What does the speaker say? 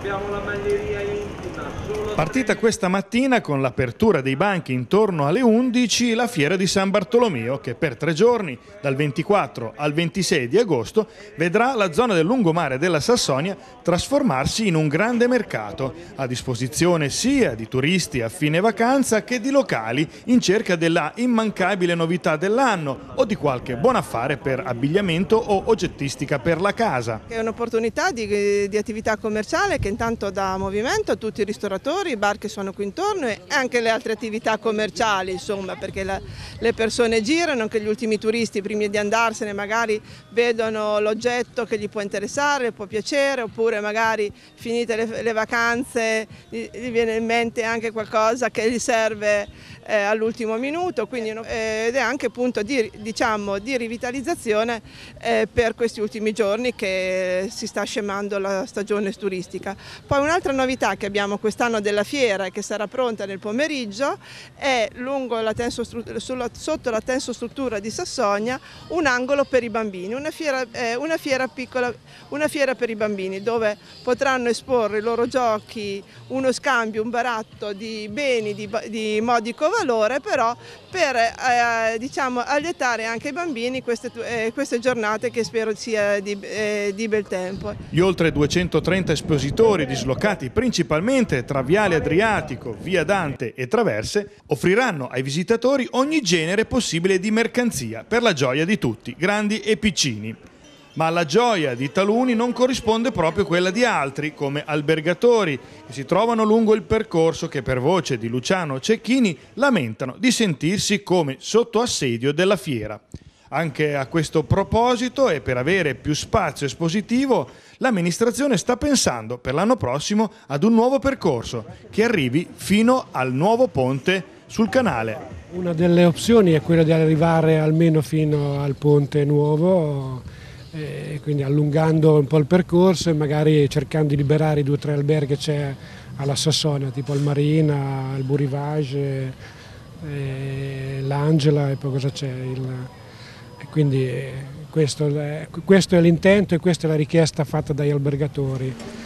abbiamo la maglieria intima. Partita questa mattina con l'apertura dei banchi intorno alle 11 la fiera di San Bartolomeo che per 3 giorni, dal 24 al 26 di agosto, vedrà la zona del lungomare della Sassonia trasformarsi in un grande mercato, a disposizione sia di turisti a fine vacanza che di locali in cerca della immancabile novità dell'anno o di qualche buon affare per abbigliamento o oggettistica per la casa. È un'opportunità di attività commerciale che intanto dà movimento a tutti i ristoratori, i bar che sono qui intorno e anche le altre attività commerciali, insomma, perché le persone girano, anche gli ultimi turisti prima di andarsene magari vedono l'oggetto che gli può interessare, può piacere, oppure magari finite le vacanze gli viene in mente anche qualcosa che gli serve all'ultimo minuto, quindi, ed è anche punto di rivitalizzazione per questi ultimi giorni che si sta scemando la stagione turistica. Poi un'altra novità che abbiamo quest'anno della fiera e che sarà pronta nel pomeriggio è lungo sotto la tensostruttura di Sassonia un angolo per i bambini, una fiera per i bambini dove potranno esporre i loro giochi, uno scambio, un baratto di beni di modico valore, però per allietare anche i bambini queste giornate che spero sia di bel tempo. Gli oltre 230 espositori dislocati principalmente tra Viale Adriatico, Via Dante e Traverse offriranno ai visitatori ogni genere possibile di mercanzia per la gioia di tutti, grandi e piccini. Ma la gioia di taluni non corrisponde proprio a quella di altri, come albergatori, che si trovano lungo il percorso che per voce di Luciano Cecchini lamentano di sentirsi come sotto assedio della fiera. Anche a questo proposito e per avere più spazio espositivo, l'amministrazione sta pensando per l'anno prossimo ad un nuovo percorso che arrivi fino al nuovo ponte sul canale. Una delle opzioni è quella di arrivare almeno fino al ponte nuovo, quindi allungando un po' il percorso e magari cercando di liberare i 2 o 3 alberghi che c'è alla Sassonia, tipo il Marina, il Burivage, l'Angela e poi cosa c'è? Quindi questo è l'intento e questa è la richiesta fatta dagli albergatori.